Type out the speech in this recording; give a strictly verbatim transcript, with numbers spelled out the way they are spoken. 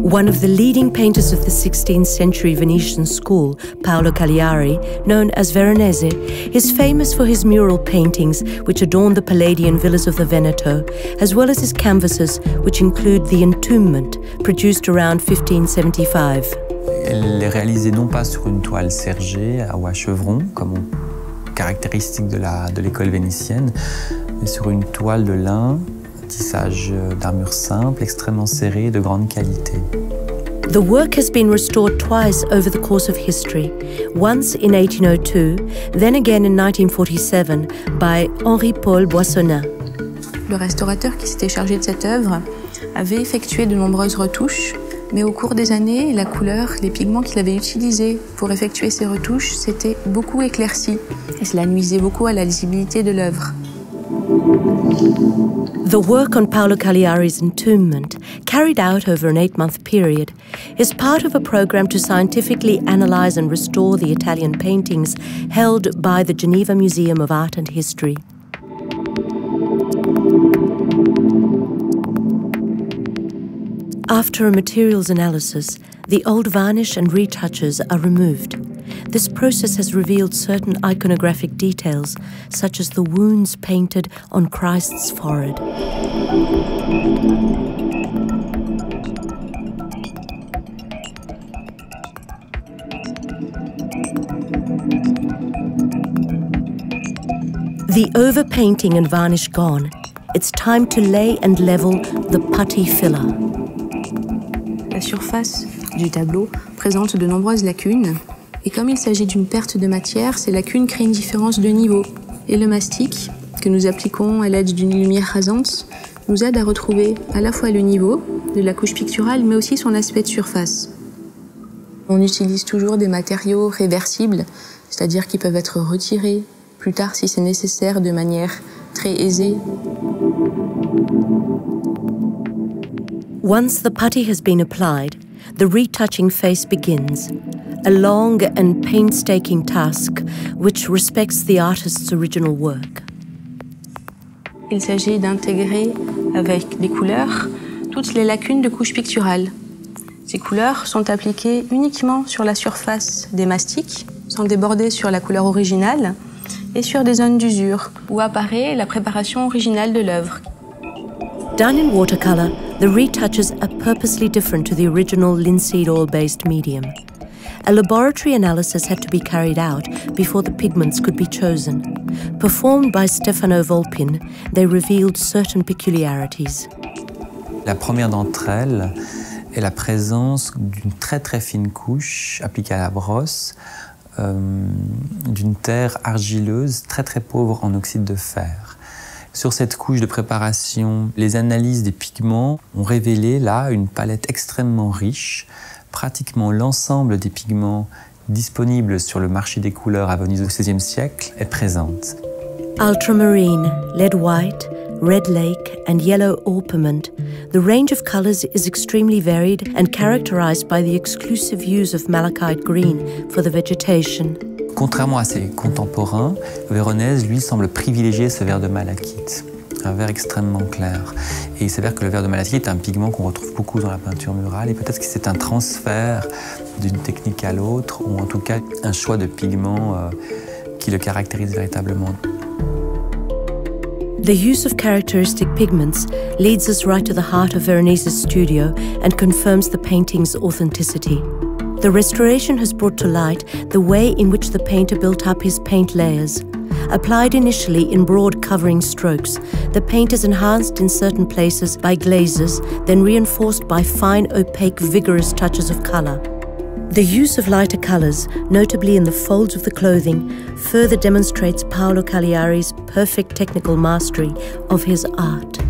One of the leading painters of the sixteenth century Venetian school, Paolo Cagliari, known as Veronese, is famous for his mural paintings which adorn the Palladian villas of the Veneto, as well as his canvases which include the Entombment, produced around fifteen seventy-five. Elle est réalisée non pas sur une toile sergée ou à chevron, comme caractéristique de la, de l'école vénitienne, mais sur une toile de lin, tissage d'armure simple, extrêmement serré, de grande qualité. The work has been restored twice over the course of history, once in eighteen oh two, then again in nineteen forty-seven by Henri-Paul Boissonnas. Le restaurateur qui s'était chargé de cette œuvre avait effectué de nombreuses retouches, mais au cours des années, la couleur, les pigments qu'il avait utilisés pour effectuer ces retouches s'étaient beaucoup éclaircis, et cela nuisait beaucoup à la lisibilité de l'œuvre. The work on Paolo Cagliari's Entombment, carried out over an eight-month period, is part of a program to scientifically analyze and restore the Italian paintings held by the Geneva Museum of Art and History. After a materials analysis, the old varnish and retouches are removed. This process has revealed certain iconographic details, such as the wounds painted on Christ's forehead. The overpainting and varnish gone, it's time to lay and level the putty filler. La surface du tableau présente de nombreuses lacunes. Et comme il s'agit d'une perte de matière, ces lacunes créent une différence de niveau. Et le mastic, que nous appliquons à l'aide d'une lumière rasante, nous aide à retrouver à la fois le niveau de la couche picturale, mais aussi son aspect de surface. On utilise toujours des matériaux réversibles, c'est-à-dire qui peuvent être retirés plus tard si c'est nécessaire de manière très aisée. Once the putty has been applied, the retouching phase begins. A long and painstaking task which respects the artist's original work. Il s'agit d'intégrer avec des couleurs toutes les lacunes de couche picturale. Ces couleurs sont appliquées uniquement sur la surface des mastiques, sans déborder sur la couleur originale, et sur des zones d'usure, où apparaît la préparation originale de l'œuvre. Done in watercolor, the retouches are purposely different to the original linseed oil-based medium. A laboratory analysis had to be carried out before the pigments could be chosen. Performed by Stefano Volpin, they revealed certain peculiarities. La première d'entre elles est la présence d'une très très fine couche appliquée à la brosse, euh, d'une terre argileuse très très pauvre en oxyde de fer. Sur cette couche de préparation, les analyses des pigments ont révélé là une palette extrêmement riche. Pratiquement l'ensemble des pigments disponibles sur le marché des couleurs à Venise au seizième siècle est présente. Ultramarine, lead white, red lake and yellow orpiment, the range of colors is extremely varied and characterized by the exclusive use of malachite green for the vegetation. Contrairement à ses contemporains, Veronese, lui, semble privilégier ce vert de malachite, un vert extrêmement clair. Et il s'avère que le vert de malachite est un pigment qu'on retrouve beaucoup dans la peinture murale, et peut-être que c'est un transfert d'une technique à l'autre, ou en tout cas un choix de pigment euh, qui le caractérise véritablement. The use of characteristic pigments leads us right to the heart of Veronese's studio and confirms the painting's authenticity. The restoration has brought to light the way in which the painter built up his paint layers. Applied initially in broad covering strokes, the paint is enhanced in certain places by glazes, then reinforced by fine, opaque, vigorous touches of color. The use of lighter colors, notably in the folds of the clothing, further demonstrates Paolo Cagliari's perfect technical mastery of his art.